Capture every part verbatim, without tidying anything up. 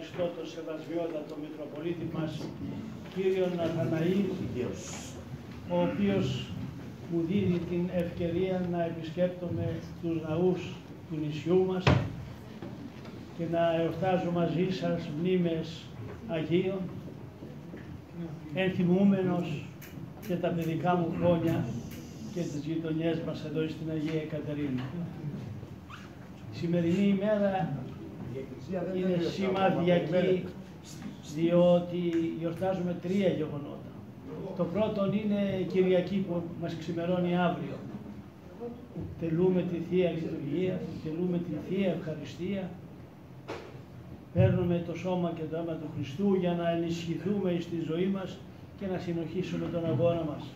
ευχαριστώ τον Σεβασμιότατο Μητροπολίτη μας, κύριον Αθαναή, ο οποίος μου δίνει την ευκαιρία να επισκέπτομαι τους ναούς του νησιού μας και να εορτάζω μαζί σας μνήμες Αγίων, ενθυμούμενος και τα παιδικά μου χρόνια και τις γειτονιές μας εδώ στην Αγία Εκατερίνη. Η σημερινή ημέρα είναι σημαδιακή, διότι γιορτάζουμε τρία γεγονότα. Το πρώτο είναι η Κυριακή που μας ξημερώνει αύριο. Τελούμε τη Θεία Λειτουργία, τελούμε τη Θεία Ευχαριστία, παίρνουμε το σώμα και το αίμα του Χριστού για να ενισχυθούμε στη ζωή μας και να συνοχίσουμε τον αγώνα μας.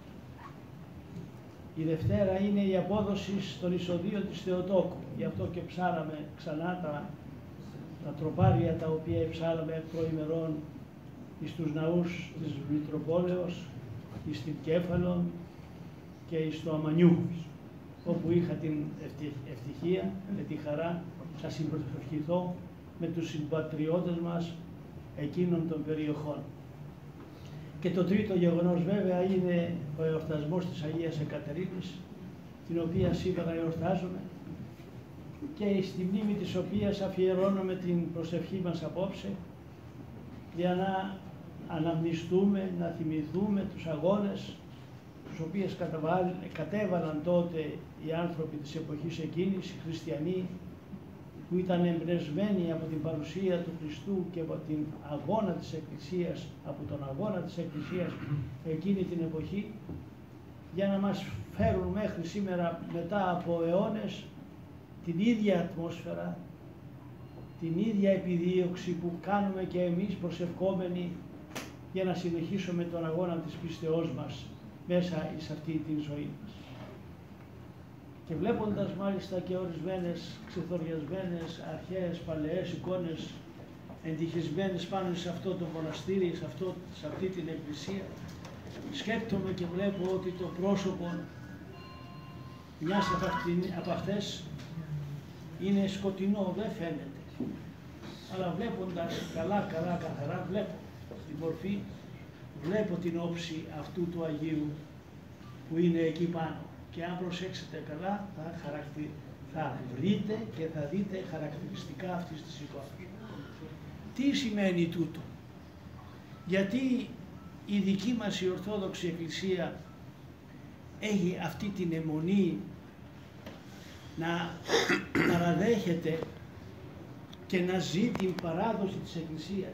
Η Δευτέρα είναι η απόδοση στον εισοδείο της Θεοτόκου. Γι' αυτό και ψάραμε ξανά τα, τα τροπάρια τα οποία ψάραμε προημερών στους ναούς της Μητροπόλεως, στην Κέφαλον και στο Αμανιού, όπου είχα την ευτυχία, με τη χαρά, σας συμπροσευχηθώ με τους συμπατριώτες μας εκείνων των περιοχών. Και το τρίτο γεγονός βέβαια είναι ο εορτασμός της Αγίας Εκατερίνης, την οποία σήμερα εορτάζουμε και στη μνήμη της οποίας αφιερώνουμε την προσευχή μας απόψε για να αναμνηστούμε, να θυμηθούμε τους αγώνες τους οποίους κατέβαλαν τότε οι άνθρωποι της εποχής εκείνης, οι χριστιανοί, που ήταν εμπνευσμένοι από την παρουσία του Χριστού και από την αγώνα της Εκκλησίας, από τον αγώνα της Εκκλησίας εκείνη την εποχή, για να μας φέρουν μέχρι σήμερα, μετά από αιώνες, την ίδια ατμόσφαιρα, την ίδια επιδίωξη που κάνουμε και εμείς προσευχόμενοι για να συνεχίσουμε τον αγώνα της πίστεώς μας μέσα σε αυτή τη ζωή μας. Και βλέποντας μάλιστα και ορισμένες ξεθοριασμένες αρχαίες παλαιές εικόνες εντυχισμένες πάνω σε αυτό το μοναστήρι, σε, αυτό, σε αυτή την εκκλησία, σκέπτομαι και βλέπω ότι το πρόσωπο μιας από αυτές είναι σκοτεινό, δεν φαίνεται. Αλλά βλέποντας καλά, καλά, καθαρά, βλέπω την μορφή, βλέπω την όψη αυτού του Αγίου που είναι εκεί πάνω. Και αν προσέξετε καλά, θα, χαρακτη... θα βρείτε και θα δείτε χαρακτηριστικά αυτής της εικόνας. Τι σημαίνει τούτο? Γιατί η δική μας η Ορθόδοξη Εκκλησία έχει αυτή την αιμονή να παραδέχεται και να ζει την παράδοση της Εκκλησίας.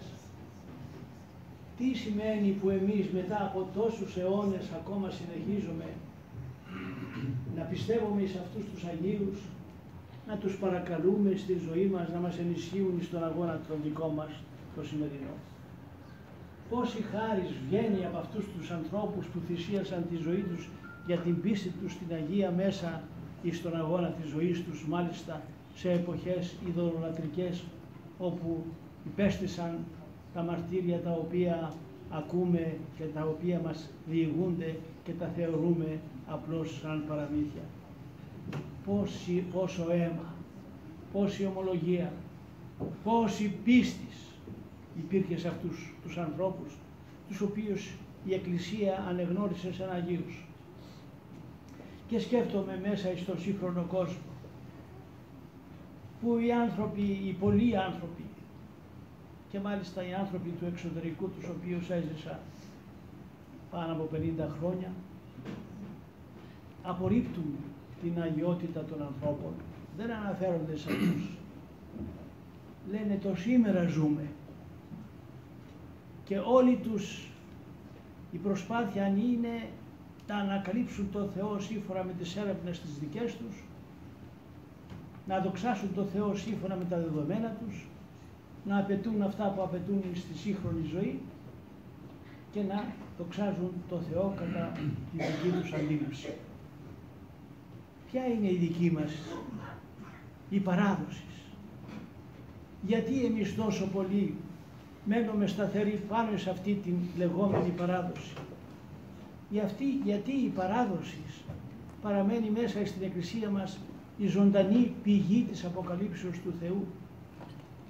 Τι σημαίνει που εμείς μετά από τόσους αιώνες ακόμα συνεχίζουμε να πιστεύουμε σε αυτούς τους Αγίους, να τους παρακαλούμε στη ζωή μας, να μας ενισχύουν στον αγώνα τον δικό μας, το σημερινό. Πόση χάρις βγαίνει από αυτούς τους ανθρώπους που θυσίασαν τη ζωή τους για την πίστη τους στην Αγία μέσα ή στον αγώνα της ζωής τους, μάλιστα σε εποχές ειδωλολατρικές, όπου υπέστησαν τα μαρτύρια τα οποία ακούμε και τα οποία μας διηγούνται και τα θεωρούμε απλώς σαν παραμύθια. Πόση, πόσο αίμα, πόση ομολογία, πόση πίστης υπήρχε σε αυτούς τους ανθρώπους, τους οποίους η Εκκλησία ανεγνώρισε σαν Αγίους. Και σκέφτομαι μέσα στον σύγχρονο κόσμο, που οι άνθρωποι, οι πολλοί άνθρωποι, και μάλιστα οι άνθρωποι του εξωτερικού, τους οποίους έζησα πάνω από πενήντα χρόνια, απορρίπτουν την αγιότητα των ανθρώπων, δεν αναφέρονται σε αυτούς. Λένε το σήμερα ζούμε και όλοι τους η προσπάθεια αν είναι να ανακαλύψουν τον Θεό σύμφωνα με τις έρευνες τις δικές τους, να δοξάσουν τον Θεό σύμφωνα με τα δεδομένα τους, να απαιτούν αυτά που απαιτούν στη σύγχρονη ζωή και να δοξάζουν τον Θεό κατά τη δική τους αντίληψη. Ποια είναι η δική μας η παράδοση? Γιατί εμείς τόσο πολύ μένουμε σταθεροί πάνω σε αυτή την λεγόμενη παράδοση? Γιατί, γιατί η παράδοση παραμένει μέσα στην Εκκλησία μας η ζωντανή πηγή της αποκαλύψεως του Θεού.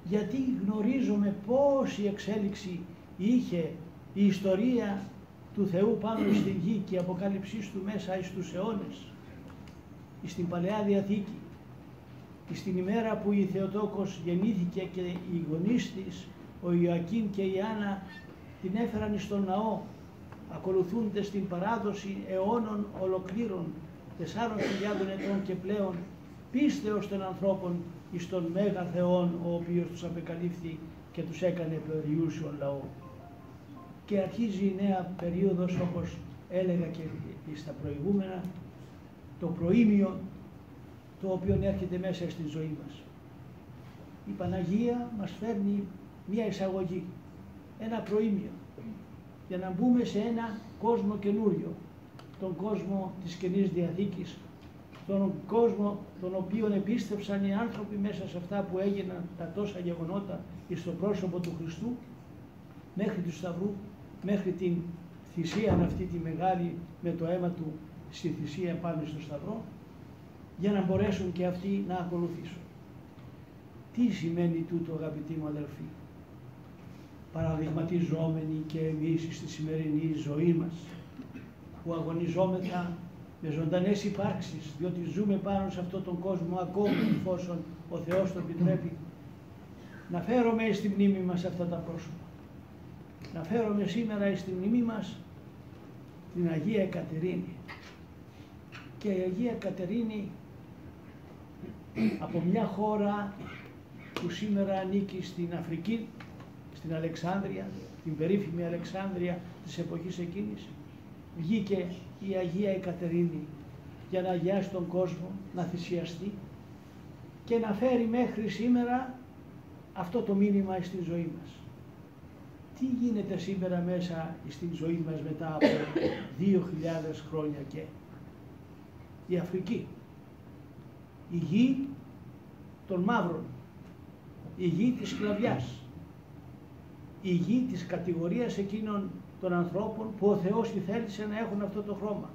γιατί γνωρίζουμε πόση εξέλιξη είχε η ιστορία του Θεού πάνω στην γη και η αποκάλυψής του μέσα εις τους αιώνες, στην Παλαιά Διαθήκη, στην ημέρα που η Θεοτόκος γεννήθηκε και οι γονείς της, ο Ιωακήμ και η Άννα, την έφεραν στον ναό, ακολουθούνται στην παράδοση αιώνων ολοκλήρων, τεσσάρων χιλιάδων ετών και πλέον, πίστεως των ανθρώπων εις τον Μέγα Θεόν, ο οποίος τους απεκαλύφθη και τους έκανε περιούσιον λαό. Και αρχίζει η νέα περίοδος, όπως έλεγα και στα προηγούμενα, το προήμιο, το οποίο έρχεται μέσα στη ζωή μας. Η Παναγία μας φέρνει μία εισαγωγή, ένα προήμιο, για να μπούμε σε ένα κόσμο καινούριο, τον κόσμο της Καινής Διαθήκης, τον κόσμο τον οποίο επίστευσαν οι άνθρωποι μέσα σε αυτά που έγιναν τα τόσα γεγονότα στο πρόσωπο του Χριστού, μέχρι του Σταυρού, μέχρι την θυσία αυτή τη μεγάλη με το αίμα του στη θυσία πάνω στο Σταυρό, για να μπορέσουν και αυτοί να ακολουθήσουν. Τι σημαίνει τούτο, αγαπητοί μου αδελφοί? Παραδειγματιζόμενοι και εμείς στη σημερινή ζωή μας, που αγωνιζόμεθα με ζωντανές υπάρξεις, διότι ζούμε πάνω σε αυτόν τον κόσμο ακόμη, εφόσον ο Θεός το επιτρέπει, να φέρουμε στη μνήμη μας αυτά τα πρόσωπα. Να φέρουμε σήμερα στη μνήμη μας την Αγία Κατερίνη. Και η Αγία Κατερίνη από μια χώρα που σήμερα ανήκει στην Αφρική, στην Αλεξάνδρεια, την περίφημη Αλεξάνδρεια της εποχής εκείνης, βγήκε η Αγία Κατερίνη για να αγιάσει τον κόσμο, να θυσιαστεί και να φέρει μέχρι σήμερα αυτό το μήνυμα στη ζωή μας. Τι γίνεται σήμερα μέσα στη ζωή μας μετά από δύο χιλιάδες χρόνια και? Η Αφρική, η γη των μαύρων, η γη της σκλαβιάς, η γη της κατηγορίας εκείνων των ανθρώπων που ο Θεός θέλησε να έχουν αυτό το χρώμα.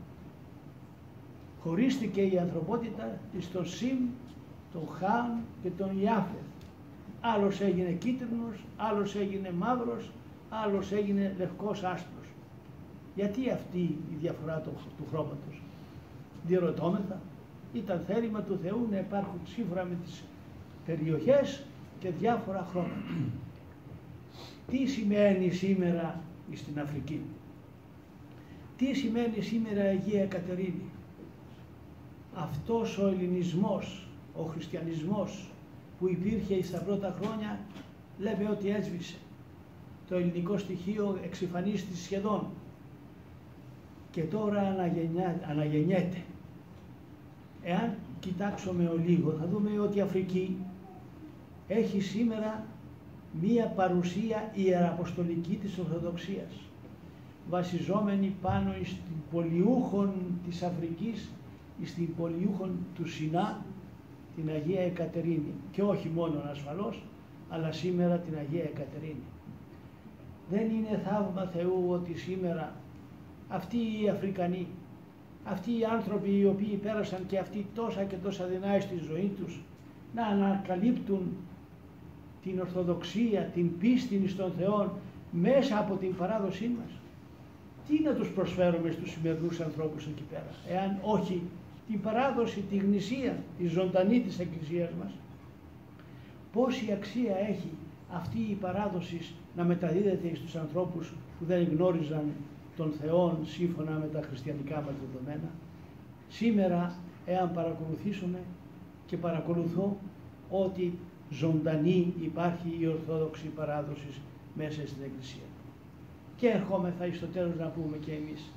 Χωρίστηκε η ανθρωπότητα στον Σιμ, τον Χάμ και τον Ιάφεθ. Άλλος έγινε κίτρινος, άλλος έγινε μαύρος, άλλος έγινε λευκός άσπρος. Γιατί αυτή η διαφορά του, του χρώματος? Διερωτώμεθα. Ήταν θέλημα του Θεού να υπάρχουν σύμφωνα με τις περιοχές και διάφορα χρώματα. Τι σημαίνει σήμερα στην Αφρική? Τι σημαίνει σήμερα η Αγία Κατερίνη? Αυτός ο ελληνισμός, ο χριστιανισμός που υπήρχε στα πρώτα χρόνια, λέμε ότι έσβησε. Το ελληνικό στοιχείο εξυφανίστηκε σχεδόν και τώρα αναγεννιά, αναγεννιέται. Εάν κοιτάξουμε ο λίγο, θα δούμε ότι η Αφρική έχει σήμερα μία παρουσία ιεραποστολική της Ορθοδοξίας, βασιζόμενη πάνω στην πολιούχον της Αφρικής, στην πολιούχον του Σινά, την Αγία Εκατερίνη, και όχι μόνο ασφαλώς, αλλά σήμερα την Αγία Εκατερίνη. Δεν είναι θαύμα Θεού ότι σήμερα αυτοί οι Αφρικανοί, αυτοί οι άνθρωποι οι οποίοι πέρασαν και αυτοί τόσα και τόσα δεινά στη ζωή τους, να ανακαλύπτουν την Ορθοδοξία, την πίστη στον Θεό μέσα από την παράδοσή μας? Τι να τους προσφέρουμε στους σημερινούς ανθρώπους εκεί πέρα, εάν όχι την παράδοση, τη γνησία, τη ζωντανή της Εκκλησίας μας? Πόση αξία έχει αυτή η παράδοση να μεταδίδεται στους ανθρώπους που δεν γνώριζαν τον Θεό σύμφωνα με τα χριστιανικά μας δεδομένα? Σήμερα, εάν παρακολουθήσουμε, και παρακολουθώ, ότι ζωντανή υπάρχει η Ορθόδοξη παράδοση μέσα στην Εκκλησία. Και ερχόμεθα εις το τέλος να πούμε και εμείς,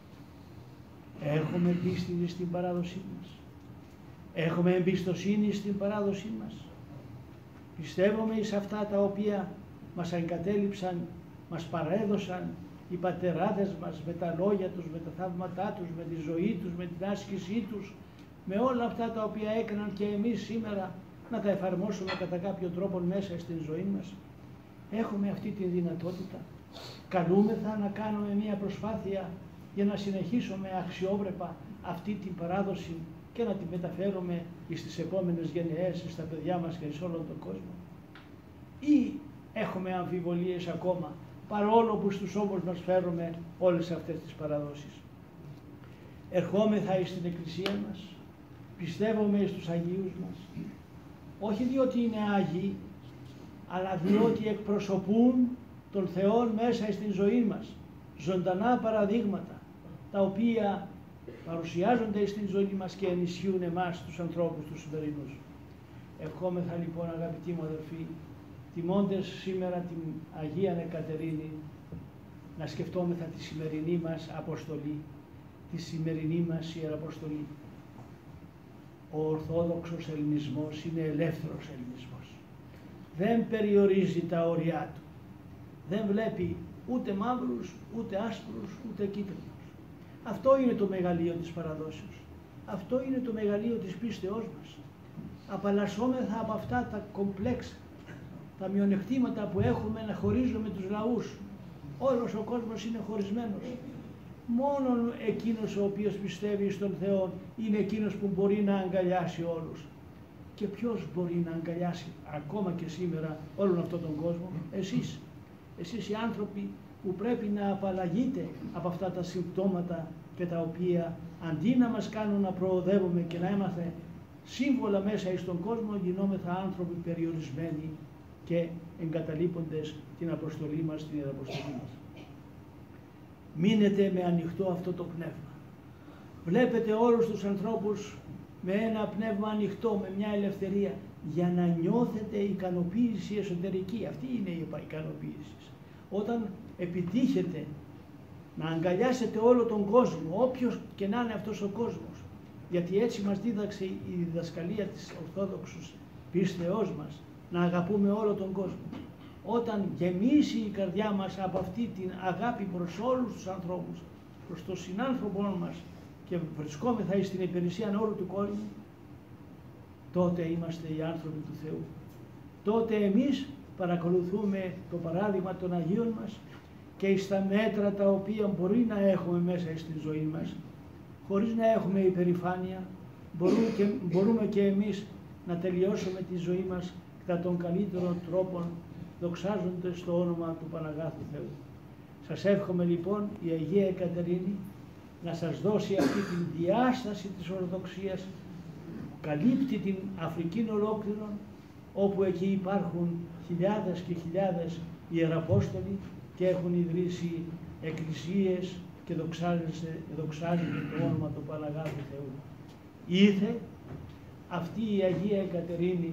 έχουμε πίστη στην παράδοσή μας? Έχουμε εμπιστοσύνη στην παράδοσή μας? Πιστεύουμε εις αυτά τα οποία μας εγκατέλειψαν, μας παρέδωσαν οι πατεράδες μας με τα λόγια τους, με τα θαύματά τους, με τη ζωή τους, με την άσκησή τους, με όλα αυτά τα οποία έκαναν, και εμείς σήμερα να τα εφαρμόσουμε κατά κάποιο τρόπο μέσα στην ζωή μας? Έχουμε αυτή τη δυνατότητα? Καλούμεθα να κάνουμε μια προσπάθεια για να συνεχίσουμε αξιόπρεπα αυτή την παράδοση και να την μεταφέρουμε στις επόμενες γενναίες, στα παιδιά μας και σε όλον τον κόσμο? ή έχουμε αμφιβολίες ακόμα, παρόλο που στους ώμους μας φέρουμε όλες αυτές τις παραδόσεις. Ερχόμεθα εις την Εκκλησία μας, πιστεύουμε εις τους Αγίους μας, όχι διότι είναι Άγιοι, αλλά διότι εκπροσωπούν τον Θεό μέσα στην ζωή μας, ζωντανά παραδείγματα, τα οποία παρουσιάζονται στην ζωή μας και ενισχύουν εμάς τους ανθρώπους τους σημερινούς. Ευχόμεθα λοιπόν, αγαπητοί μου αδελφοί, τιμώντες σήμερα την Αγία Εκατερίνη, να σκεφτόμεθα τη σημερινή μας αποστολή, τη σημερινή μας ιεραποστολή. Ο Ορθόδοξος Ελληνισμός είναι ελεύθερος Ελληνισμός. Δεν περιορίζει τα όρια του. Δεν βλέπει ούτε μαύρους, ούτε άσπρους, ούτε κίτρινους. Αυτό είναι το μεγαλείο της παραδόσεως. Αυτό είναι το μεγαλείο της πίστεώς μας. Απαλλασσόμεθα από αυτά τα κομπλέξ, τα μειονεκτήματα που έχουμε να χωρίζουμε τους λαούς. Όλος ο κόσμος είναι χωρισμένος. Μόνον εκείνος ο οποίος πιστεύει στον Θεό είναι εκείνος που μπορεί να αγκαλιάσει όλους. Και ποιος μπορεί να αγκαλιάσει ακόμα και σήμερα όλον αυτόν τον κόσμο? Εσείς. Εσείς οι άνθρωποι που πρέπει να απαλλαγείτε από αυτά τα συμπτώματα και τα οποία αντί να μας κάνουν να προοδεύουμε και να είμαστε σύμβολα μέσα εις τον κόσμο, γινόμεθα άνθρωποι περιορισμένοι και εγκαταλείποντες την αποστολή μας, την ιεραποστολή μας. Μείνετε με ανοιχτό αυτό το πνεύμα. Βλέπετε όλους τους ανθρώπους με ένα πνεύμα ανοιχτό, με μια ελευθερία, για να νιώθετε ικανοποίηση εσωτερική. Αυτή είναι η ικανοποίηση. Όταν επιτύχετε να αγκαλιάσετε όλο τον κόσμο, όποιος και να είναι αυτός ο κόσμος, γιατί έτσι μας δίδαξε η διδασκαλία της Ορθόδοξης πίστεώς μας, να αγαπούμε όλο τον κόσμο. Όταν γεμίσει η καρδιά μας από αυτή την αγάπη προς όλους τους ανθρώπους, προς τον συνάνθρωπό μας και βρισκόμεθα στην υπηρεσία όλου του κόσμου, τότε είμαστε οι άνθρωποι του Θεού. Τότε εμείς παρακολουθούμε το παράδειγμα των Αγίων μας και στα μέτρα τα οποία μπορεί να έχουμε μέσα στη ζωή μας, χωρίς να έχουμε υπερηφάνεια, μπορούμε και, μπορούμε και εμείς να τελειώσουμε τη ζωή μας κατά τον καλύτερο τρόπο, δοξάζοντας το όνομα του Παναγάθου Θεού. Σας εύχομαι λοιπόν η Αγία Εκατερίνη να σας δώσει αυτή την διάσταση της Ορθοδοξίας που καλύπτει την Αφρική ολόκληρον, όπου εκεί υπάρχουν χιλιάδες και χιλιάδες ιεραπόστολοι και έχουν ιδρύσει εκκλησίες και δοξάζεται το όνομα του Παναγάθου Θεού. Ήθε αυτή η Αγία Εκατερίνη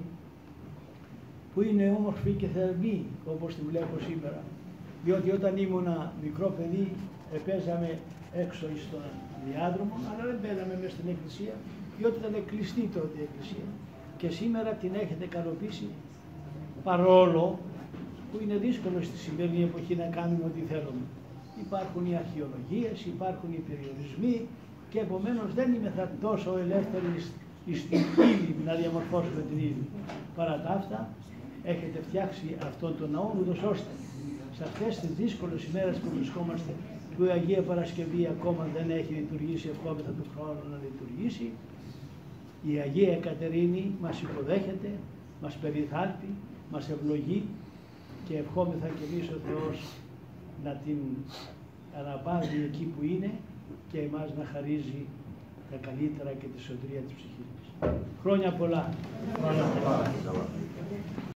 που είναι όμορφη και θερμή όπως τη βλέπω σήμερα, διότι όταν ήμουνα μικρό παιδί παίζαμε έξω στον διάδρομο, αλλά δεν παίζαμε μέσα στην εκκλησία, διότι ήταν κλειστή τότε η εκκλησία. Και σήμερα την έχετε καλοποιήσει, παρόλο που είναι δύσκολο στη σημερινή εποχή να κάνουμε ό,τι θέλουμε. Υπάρχουν οι αρχαιολογίες, υπάρχουν οι περιορισμοί και επομένως δεν είμαι θα τόσο ελεύθεροι στην ύλη να διαμορφώσουμε την ύλη. Παρά τα αυτά, έχετε φτιάξει αυτόν τον ναό, ούτως ώστε σε αυτές τις δύσκολες ημέρες που βρισκόμαστε, που η Αγία Παρασκευή ακόμα δεν έχει λειτουργήσει, ευχόμεθα του χρόνου να λειτουργήσει, η Αγία Εκατερίνη μας υποδέχεται, μας περιθάλπει, μας ευλογεί και ευχόμεθα και εμείς ο Θεός να την αναπαύει εκεί που είναι και εμάς να χαρίζει τα καλύτερα και τη σωτηρία της ψυχής μας. Χρόνια πολλά! Χρόνια πολλά.